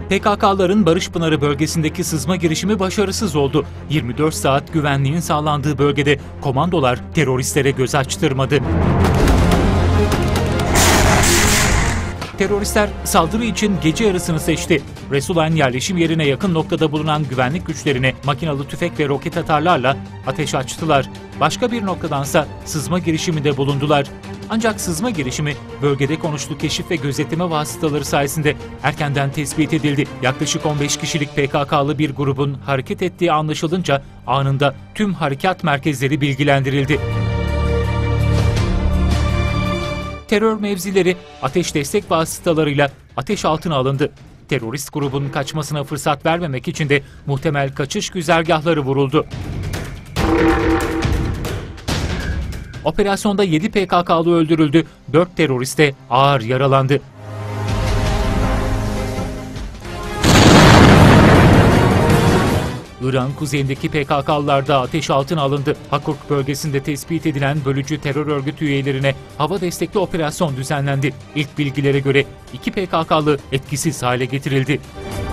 PKK'ların Barış Pınarı bölgesindeki sızma girişimi başarısız oldu. 24 saat güvenliğin sağlandığı bölgede komandolar teröristlere göz açtırmadı. Teröristler saldırı için gece yarısını seçti. Resulayn yerleşim yerine yakın noktada bulunan güvenlik güçlerine makinalı tüfek ve roket atarlarla ateş açtılar. Başka bir noktadansa sızma girişiminde bulundular. Ancak sızma girişimi bölgede konuşlu keşif ve gözetleme vasıtaları sayesinde erkenden tespit edildi. Yaklaşık 15 kişilik PKK'lı bir grubun hareket ettiği anlaşılınca anında tüm harekat merkezleri bilgilendirildi. Terör mevzileri ateş destek vasıtalarıyla ateş altına alındı. Terörist grubun kaçmasına fırsat vermemek için de muhtemel kaçış güzergahları vuruldu. Operasyonda 7 PKK'lı öldürüldü, 4 terörist de ağır yaralandı. İran kuzeyindeki PKK'lılar da ateş altına alındı. Hakurk bölgesinde tespit edilen bölücü terör örgütü üyelerine hava destekli operasyon düzenlendi. İlk bilgilere göre 2 PKK'lı etkisiz hale getirildi.